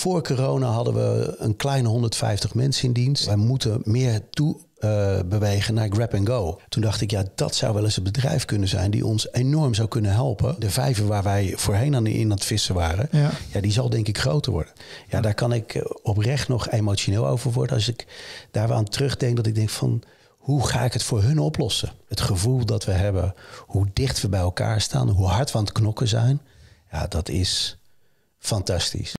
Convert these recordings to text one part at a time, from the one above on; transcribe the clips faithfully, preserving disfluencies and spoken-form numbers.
Voor corona hadden we een kleine honderdvijftig mensen in dienst. Wij moeten meer toe uh, bewegen naar grab and go. Toen dacht ik, ja, dat zou wel eens een bedrijf kunnen zijn die ons enorm zou kunnen helpen. De vijver waar wij voorheen aan in aan het vissen waren, ja. Ja, die zal denk ik groter worden. Ja, daar kan ik oprecht nog emotioneel over worden. Als ik daar aan terugdenk, dat ik denk van, hoe ga ik het voor hun oplossen? Het gevoel dat we hebben, hoe dicht we bij elkaar staan, hoe hard we aan het knokken zijn. Ja, dat is fantastisch.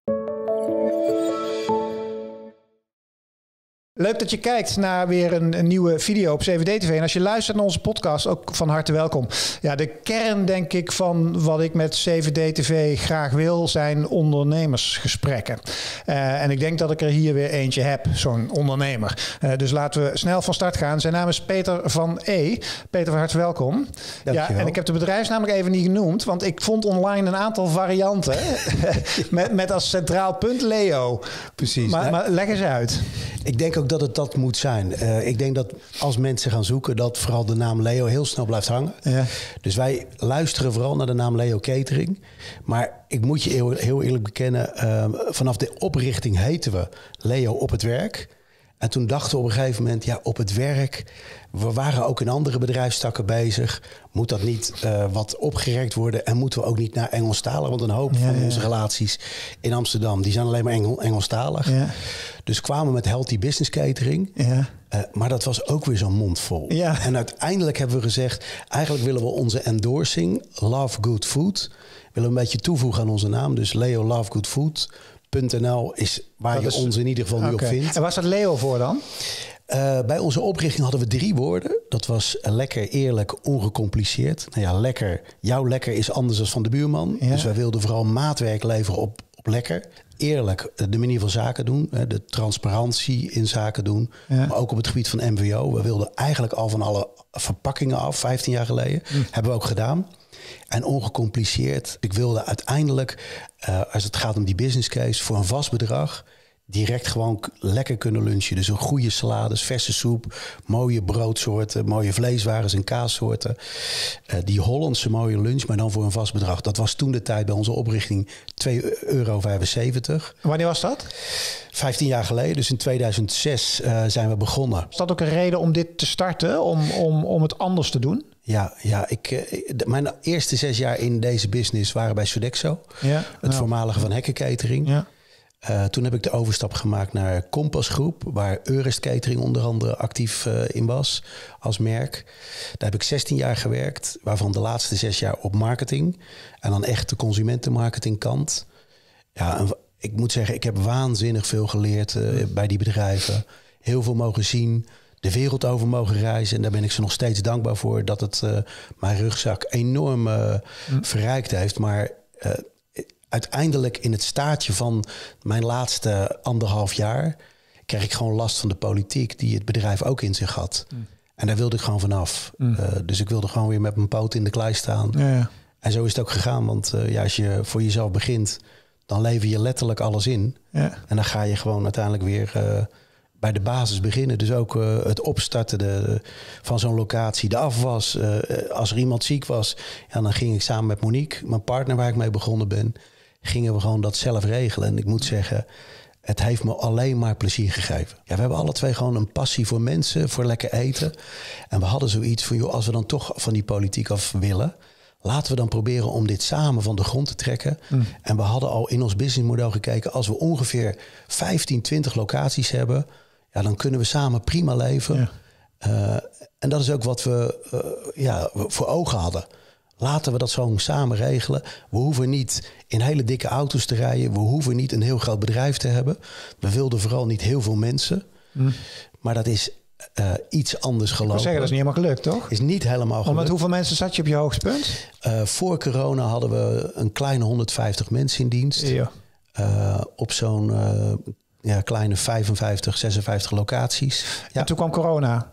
Leuk dat je kijkt naar weer een, een nieuwe video op zeven D T V. En als je luistert naar onze podcast, ook van harte welkom. Ja, de kern, denk ik, van wat ik met zeven D T V graag wil, zijn ondernemersgesprekken. Uh, en ik denk dat ik er hier weer eentje heb, zo'n ondernemer. Uh, dus laten we snel van start gaan. Zijn naam is Peter van E. Peter, van harte welkom. Ja, en ik heb de bedrijfsnaam nog even niet genoemd, want ik vond online een aantal varianten met, met als centraal punt Leo. Precies. Maar, maar leg eens uit. Ik denk ook dat het dat moet zijn. Uh, ik denk dat als mensen gaan zoeken, dat vooral de naam Leo heel snel blijft hangen. Ja. Dus wij luisteren vooral naar de naam Leo Catering. Maar ik moet je heel, heel eerlijk bekennen, uh, vanaf de oprichting heten we Leo op het werk. En toen dachten we op een gegeven moment, ja, op het werk. We waren ook in andere bedrijfstakken bezig. Moet dat niet uh, wat opgerekt worden? En moeten we ook niet naar Engelstalig? Want een hoop ja, van ja. onze relaties in Amsterdam, die zijn alleen maar Engel, Engelstalig. Ja. Dus kwamen we met Healthy Business Catering. Ja. Uh, maar dat was ook weer zo'n mond vol. Ja. En uiteindelijk hebben we gezegd, eigenlijk willen we onze endorsing, Love Good Food, willen we een beetje toevoegen aan onze naam. Dus Leo Love Good Food. .n l is waar dat je is, ons in ieder geval nu okay. op vindt. En waar staat Leo voor dan? Uh, bij onze oprichting hadden we drie woorden. Dat was lekker, eerlijk, ongecompliceerd. Nou ja, lekker. Jouw lekker is anders dan van de buurman. Ja. Dus wij wilden vooral maatwerk leveren op, op lekker. Eerlijk, de manier van zaken doen. De transparantie in zaken doen. Ja. Maar ook op het gebied van M V O. We wilden eigenlijk al van alle verpakkingen af, vijftien jaar geleden. Hm. Hebben we ook gedaan. En ongecompliceerd. Ik wilde uiteindelijk, uh, als het gaat om die business case, voor een vast bedrag direct gewoon k- lekker kunnen lunchen. Dus een goede salades, verse soep, mooie broodsoorten, mooie vleeswaren en kaassoorten. Uh, die Hollandse mooie lunch, maar dan voor een vast bedrag. Dat was toen de tijd bij onze oprichting twee euro vijfenzeventig. Wanneer was dat? vijftien jaar geleden, dus in tweeduizend zes uh, zijn we begonnen. Is dat ook een reden om dit te starten, om, om, om het anders te doen? Ja, ja ik, de, mijn eerste zes jaar in deze business waren bij Sodexo. Ja, het nou. voormalige Van Hekken Catering. Ja. Uh, toen heb ik de overstap gemaakt naar Kompas Groep, waar Eurest Catering onder andere actief uh, in was als merk. Daar heb ik zestien jaar gewerkt, waarvan de laatste zes jaar op marketing. En dan echt de consumentenmarketingkant. Ja, en ik moet zeggen, ik heb waanzinnig veel geleerd uh, bij die bedrijven. Heel veel mogen zien. De wereld over mogen reizen. En daar ben ik ze nog steeds dankbaar voor dat het uh, mijn rugzak enorm uh, mm. verrijkt heeft. Maar uh, uiteindelijk in het staartje van mijn laatste anderhalf jaar kreeg ik gewoon last van de politiek die het bedrijf ook in zich had. Mm. En daar wilde ik gewoon vanaf. Mm. Uh, dus ik wilde gewoon weer met mijn poot in de klei staan. Ja, ja. En zo is het ook gegaan. Want uh, ja, als je voor jezelf begint, dan lever je letterlijk alles in. Ja. En dan ga je gewoon uiteindelijk weer Uh, bij de basis beginnen. Dus ook uh, het opstarten de, van zo'n locatie. De afwas. Uh, als er iemand ziek was, ja, dan ging ik samen met Monique, mijn partner waar ik mee begonnen ben, gingen we gewoon dat zelf regelen. En ik moet zeggen, het heeft me alleen maar plezier gegeven. Ja, we hebben alle twee gewoon een passie voor mensen, voor lekker eten. En we hadden zoiets van, joh, als we dan toch van die politiek af willen, laten we dan proberen om dit samen van de grond te trekken. Mm. En we hadden al in ons businessmodel gekeken, als we ongeveer vijftien, twintig locaties hebben, ja, dan kunnen we samen prima leven. Ja. Uh, en dat is ook wat we uh, ja, voor ogen hadden. Laten we dat zo samen regelen. We hoeven niet in hele dikke auto's te rijden. We hoeven niet een heel groot bedrijf te hebben. We wilden vooral niet heel veel mensen. Mm. Maar dat is uh, iets anders gelopen. Ik wil zeggen, dat is niet helemaal gelukt, toch? Is niet helemaal gelukt. Want met hoeveel mensen zat je op je hoogtepunt? Uh, voor corona hadden we een kleine honderdvijftig mensen in dienst. Ja. Uh, op zo'n Uh, Ja, kleine vijfenvijftig, zesenvijftig locaties. Ja. En toen kwam corona.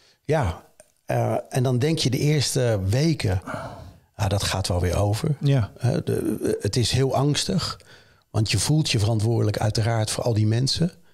Ja, uh, en dan denk je de eerste weken, ah, dat gaat wel weer over. Ja. Uh, de, het is heel angstig, want je voelt je verantwoordelijk uiteraard voor al die mensen.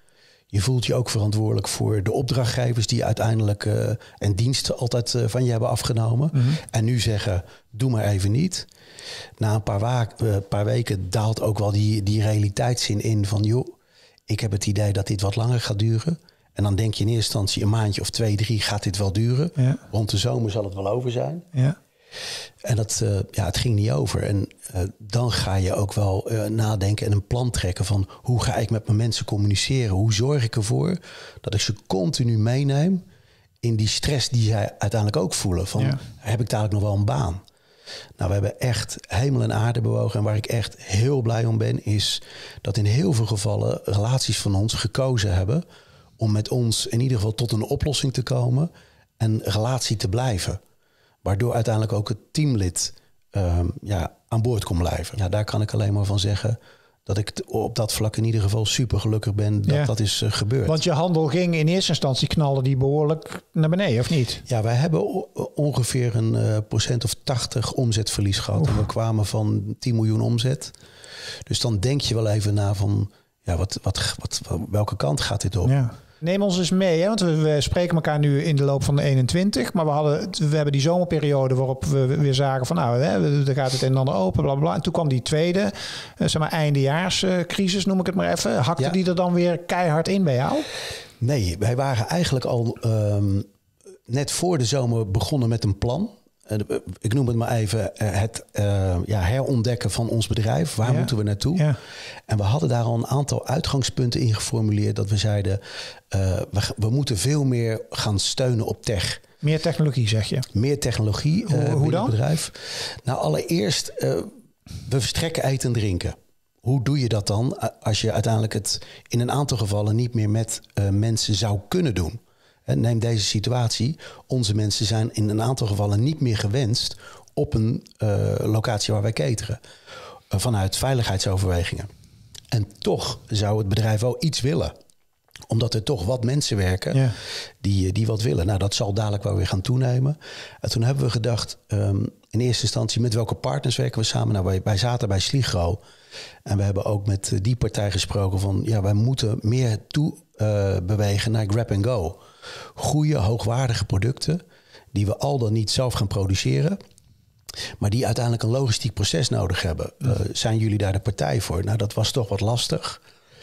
Je voelt je ook verantwoordelijk voor de opdrachtgevers die uiteindelijk uh, en diensten altijd uh, van je hebben afgenomen. Mm-hmm. En nu zeggen, doe maar even niet. Na een paar, wa- uh, paar weken daalt ook wel die, die realiteitszin in van, joh, ik heb het idee dat dit wat langer gaat duren. En dan denk je in eerste instantie een maandje of twee, drie gaat dit wel duren. Ja. Rond de zomer zal het wel over zijn. Ja. En dat, uh, ja, het ging niet over. En uh, dan ga je ook wel uh, nadenken en een plan trekken van hoe ga ik met mijn mensen communiceren? Hoe zorg ik ervoor dat ik ze continu meeneem in die stress die zij uiteindelijk ook voelen. Van, ja. Heb ik dadelijk nog wel een baan? Nou, we hebben echt hemel en aarde bewogen. En waar ik echt heel blij om ben, is dat in heel veel gevallen relaties van ons gekozen hebben om met ons in ieder geval tot een oplossing te komen en relatie te blijven. Waardoor uiteindelijk ook het teamlid uh, ja, aan boord kon blijven. Ja, daar kan ik alleen maar van zeggen dat ik op dat vlak in ieder geval super gelukkig ben dat ja. dat is uh, gebeurd. Want je handel ging in eerste instantie knallen die behoorlijk naar beneden, of niet? Ja, wij hebben o- ongeveer een uh, procent of tachtig omzetverlies gehad. Oef. En we kwamen van tien miljoen omzet. Dus dan denk je wel even na van, ja, wat, wat, wat, welke kant gaat dit op? Ja. Neem ons eens mee, hè? Want we, we spreken elkaar nu in de loop van de eenentwintig. Maar we, hadden, we hebben die zomerperiode waarop we weer zagen van nou, hè, er gaat het een en ander open, bla bla. En toen kwam die tweede, uh, zeg maar eindejaarscrisis, noem ik het maar even. Hakte ja. die er dan weer keihard in bij jou? Nee, wij waren eigenlijk al um, net voor de zomer begonnen met een plan. Uh, ik noem het maar even uh, het uh, ja, herontdekken van ons bedrijf. Waar ja. moeten we naartoe? Ja. En we hadden daar al een aantal uitgangspunten in geformuleerd. Dat we zeiden, uh, we, we moeten veel meer gaan steunen op tech. Meer technologie, zeg je? Meer technologie uh, Hoe, hoe dan? Het bedrijf. Nou, allereerst, uh, we verstrekken eten en drinken. Hoe doe je dat dan als je uiteindelijk het in een aantal gevallen niet meer met uh, mensen zou kunnen doen? Neem deze situatie. Onze mensen zijn in een aantal gevallen niet meer gewenst op een uh, locatie waar wij cateren. Uh, vanuit veiligheidsoverwegingen. En toch zou het bedrijf wel iets willen. Omdat er toch wat mensen werken ja. die, die wat willen. Nou, dat zal dadelijk wel weer gaan toenemen. En toen hebben we gedacht, um, in eerste instantie met welke partners werken we samen? Nou, wij, wij zaten bij Sligro. En we hebben ook met die partij gesproken van, ja, wij moeten meer toe uh, bewegen naar grab and go. Goede, hoogwaardige producten die we al dan niet zelf gaan produceren, maar die uiteindelijk een logistiek proces nodig hebben. Uh, zijn jullie daar de partij voor? Nou, dat was toch wat lastig.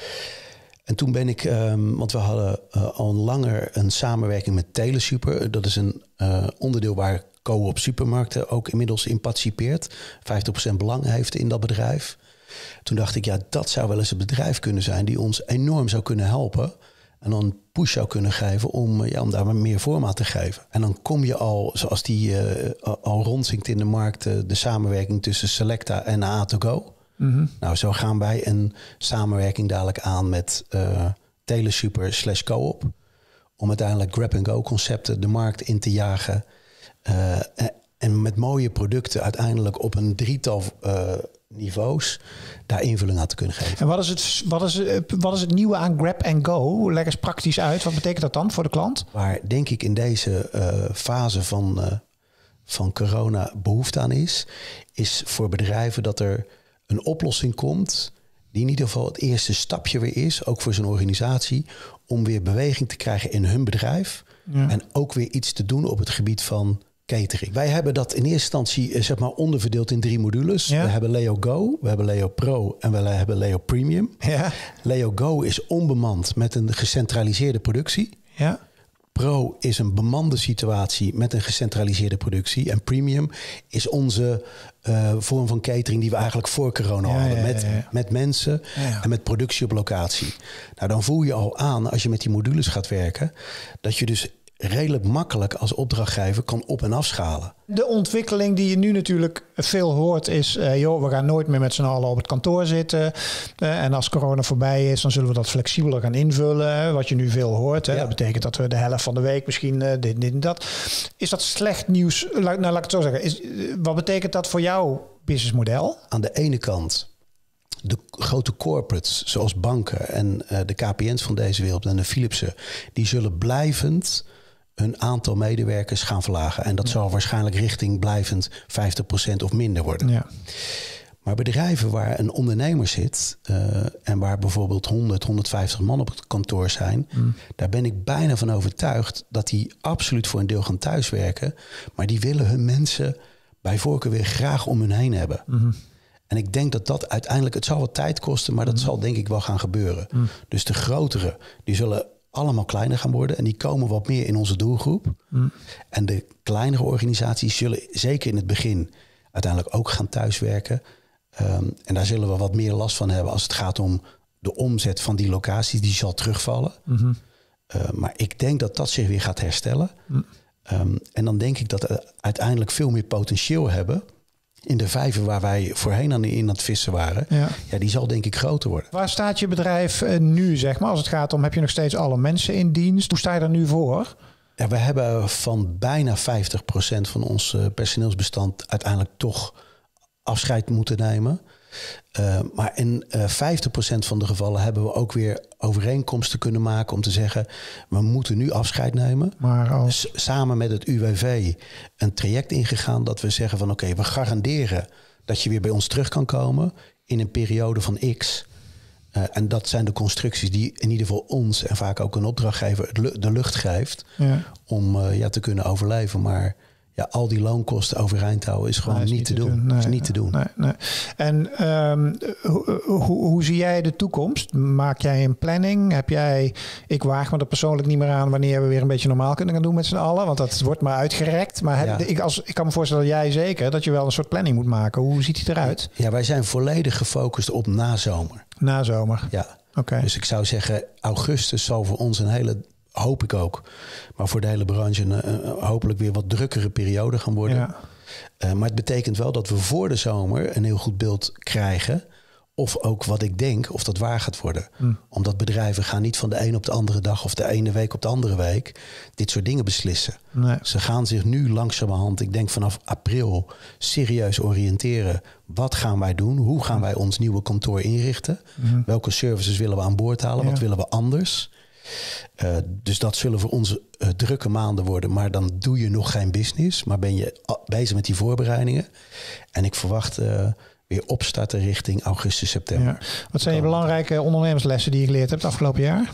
En toen ben ik, um, want we hadden uh, al langer een samenwerking met Telesuper. Dat is een uh, onderdeel waar Coop Supermarkten ook inmiddels in participeert. vijftig procent belang heeft in dat bedrijf. Toen dacht ik, ja, dat zou wel eens een bedrijf kunnen zijn die ons enorm zou kunnen helpen. En dan een push zou kunnen geven om, ja, om daar meer vorm aan te geven. En dan kom je al, zoals die uh, al rondzinkt in de markt, uh, de samenwerking tussen Selecta en A to Go. Mm-hmm. Nou, zo gaan wij een samenwerking dadelijk aan met uh, Telesuper slash Coop. Om uiteindelijk grab-and-go concepten de markt in te jagen. Uh, en met mooie producten uiteindelijk op een drietal uh, niveaus daar invulling aan te kunnen geven. En wat is het, wat is, wat is het nieuwe aan grab and go? Leg eens praktisch uit. Wat betekent dat dan voor de klant? Waar denk ik in deze uh, fase van, uh, van corona behoefte aan is, is voor bedrijven dat er een oplossing komt die in ieder geval het eerste stapje weer is, ook voor zo'n organisatie, om weer beweging te krijgen in hun bedrijf. Ja. En ook weer iets te doen op het gebied van catering. Wij hebben dat in eerste instantie zeg maar onderverdeeld in drie modules. Ja. We hebben Leo Go, we hebben Leo Pro en we hebben Leo Premium. Ja. Leo Go is onbemand met een gecentraliseerde productie. Ja. Pro is een bemande situatie met een gecentraliseerde productie. En Premium is onze uh, vorm van catering die we eigenlijk voor corona ja, hadden. Ja, met, ja, ja. met mensen ja, ja. en met productie op locatie. Nou, dan voel je al aan, als je met die modules gaat werken, dat je dus redelijk makkelijk als opdrachtgever kan op- en afschalen. De ontwikkeling die je nu natuurlijk veel hoort is, Uh, joh, we gaan nooit meer met z'n allen op het kantoor zitten. Uh, en als corona voorbij is, dan zullen we dat flexibeler gaan invullen. Wat je nu veel hoort. Hè. Ja. Dat betekent dat we de helft van de week misschien uh, dit, dit en dat. Is dat slecht nieuws? Nou, laat ik het zo zeggen. Is, uh, wat betekent dat voor jouw businessmodel? Aan de ene kant de grote corporates zoals banken en uh, de K P N's van deze wereld en de Philipsen, die zullen blijvend een aantal medewerkers gaan verlagen. En dat ja. zal waarschijnlijk richting blijvend vijftig procent of minder worden. Ja. Maar bedrijven waar een ondernemer zit uh, en waar bijvoorbeeld honderd, honderdvijftig man op het kantoor zijn, mm. daar ben ik bijna van overtuigd dat die absoluut voor een deel gaan thuiswerken. Maar die willen hun mensen bij voorkeur weer graag om hun heen hebben. Mm-hmm. En ik denk dat dat uiteindelijk, het zal wat tijd kosten, maar dat mm-hmm. zal denk ik wel gaan gebeuren. Mm. Dus de grotere, die zullen allemaal kleiner gaan worden en die komen wat meer in onze doelgroep. Mm. En de kleinere organisaties zullen zeker in het begin uiteindelijk ook gaan thuiswerken. Um, en daar zullen we wat meer last van hebben als het gaat om de omzet van die locaties. Die zal terugvallen. Mm-hmm. Uh, maar ik denk dat dat zich weer gaat herstellen. Mm. Um, en dan denk ik dat we uiteindelijk veel meer potentieel hebben in de vijver waar wij voorheen aan in aan het vissen waren. Ja. Ja, die zal denk ik groter worden. Waar staat je bedrijf uh, nu, zeg maar? Als het gaat om, heb je nog steeds alle mensen in dienst? Hoe sta je er nu voor? Ja, we hebben van bijna vijftig procent van ons uh, personeelsbestand uiteindelijk toch afscheid moeten nemen. Uh, maar in uh, vijftig procent van de gevallen hebben we ook weer overeenkomsten kunnen maken om te zeggen, we moeten nu afscheid nemen. Maar als... S- samen met het U W V een traject ingegaan dat we zeggen van oké, okay, we garanderen dat je weer bij ons terug kan komen in een periode van X. Uh, en dat zijn de constructies die in ieder geval ons en vaak ook een opdrachtgever de lucht geeft ja. om uh, ja, te kunnen overleven. Maar ja, al die loonkosten overeind houden is gewoon nee, is niet, niet te doen. doen. Nee, is niet te doen. Nee, nee. En um, hoe, hoe, hoe zie jij de toekomst? Maak jij een planning? Heb jij, ik waag me er persoonlijk niet meer aan wanneer we weer een beetje normaal kunnen gaan doen met z'n allen. Want dat wordt maar uitgerekt. Maar heb, ja. ik, als, ik kan me voorstellen, jij zeker, dat je wel een soort planning moet maken. Hoe ziet die eruit? Ja, wij zijn volledig gefocust op nazomer. Nazomer? Ja. Okay. Dus ik zou zeggen, augustus zal voor ons een hele, hoop ik ook, maar voor de hele branche een, uh, hopelijk weer wat drukkere periode gaan worden. Ja. Uh, maar het betekent wel dat we voor de zomer een heel goed beeld krijgen. Of ook wat ik denk, of dat waar gaat worden. Mm. Omdat bedrijven gaan niet van de ene op de andere dag of de ene week op de andere week dit soort dingen beslissen. Nee. Ze gaan zich nu langzamerhand, ik denk vanaf april, serieus oriënteren. Wat gaan wij doen? Hoe gaan wij ons nieuwe kantoor inrichten? Mm. Welke services willen we aan boord halen? Ja. Wat willen we anders? Uh, dus dat zullen voor ons uh, drukke maanden worden. Maar dan doe je nog geen business. Maar ben je bezig met die voorbereidingen. En ik verwacht uh, weer opstarten richting augustus, september. Ja. Wat zijn je belangrijke ondernemerslessen die je geleerd hebt afgelopen jaar?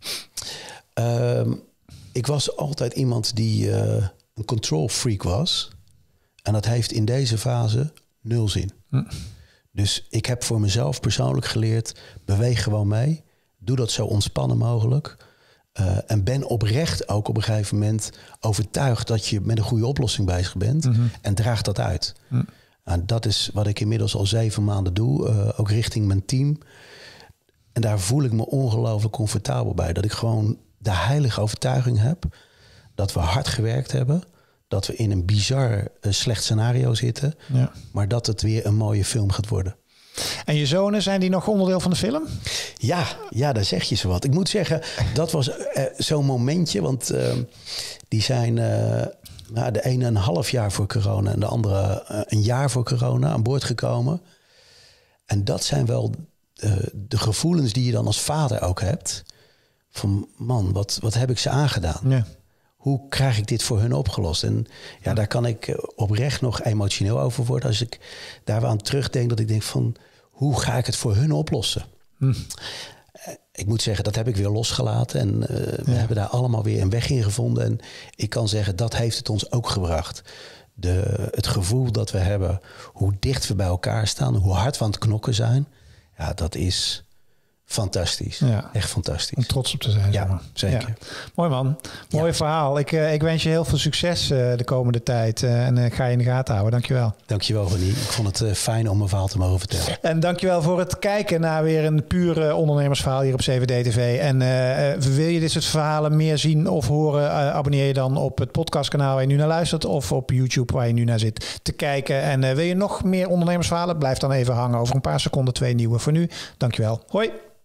Uh, ik was altijd iemand die uh, een control freak was. En dat heeft in deze fase nul zin. Hm. Dus ik heb voor mezelf persoonlijk geleerd, beweeg gewoon mee. Doe dat zo ontspannen mogelijk. Uh, en ben oprecht ook op een gegeven moment overtuigd dat je met een goede oplossing bezig bent. Mm-hmm. En draag dat uit. Mm. Nou, dat is wat ik inmiddels al zeven maanden doe. Uh, ook richting mijn team. En daar voel ik me ongelooflijk comfortabel bij. Dat ik gewoon de heilige overtuiging heb dat we hard gewerkt hebben. Dat we in een bizar uh, slecht scenario zitten. Ja. Maar dat het weer een mooie film gaat worden. En je zonen, zijn die nog onderdeel van de film? Ja, ja, daar zeg je zo wat. Ik moet zeggen, dat was uh, zo'n momentje. Want uh, die zijn uh, nou, de ene een half jaar voor corona en de andere uh, een jaar voor corona aan boord gekomen. En dat zijn wel uh, de gevoelens die je dan als vader ook hebt. Van man, wat, wat heb ik ze aangedaan? Ja. Hoe krijg ik dit voor hun opgelost? En ja, daar kan ik oprecht nog emotioneel over worden. Als ik daar aan terugdenk, dat ik denk van, hoe ga ik het voor hun oplossen? Hm. Ik moet zeggen, dat heb ik weer losgelaten. En uh, we ja. hebben daar allemaal weer een weg in gevonden. En ik kan zeggen, dat heeft het ons ook gebracht. De, het gevoel dat we hebben, hoe dicht we bij elkaar staan, hoe hard we aan het knokken zijn. Ja, dat is fantastisch. Ja. Echt fantastisch. Om trots op te zijn. Ja, zeg maar. Zeker. Ja. Mooi man. Mooi ja. verhaal. Ik, uh, ik wens je heel veel succes uh, de komende tijd. Uh, en ik uh, ga je in de gaten houden. Dankjewel. Dankjewel, Ronnie. Ik vond het uh, fijn om mijn verhaal te mogen vertellen. En dankjewel voor het kijken naar weer een pure ondernemersverhaal hier op zeven D T V. En uh, wil je dit soort verhalen meer zien of horen? Uh, abonneer je dan op het podcastkanaal waar je nu naar luistert. Of op YouTube waar je nu naar zit te kijken. En uh, wil je nog meer ondernemersverhalen? Blijf dan even hangen. Over een paar seconden twee nieuwe voor nu. Dankjewel. Hoi.